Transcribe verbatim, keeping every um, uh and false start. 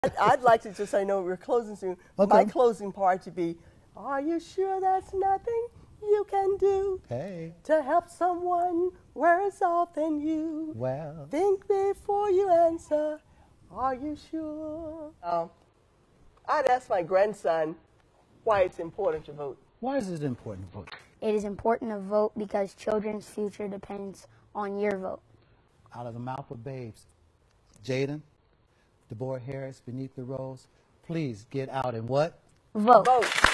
I'd, I'd like to just, I know we're closing soon. Okay. My closing part to be, are you sure that's nothing you can do Hey. to help someone worse off than you? Well. Think before you answer, are you sure? Um, I'd ask my grandson why it's important to vote. Why is it important to vote? It is important to vote because children's future depends on your vote. Out of the mouth of babes. Jaden, Deborah Harris, Beneath the Rose, please get out and what? Vote. Vote.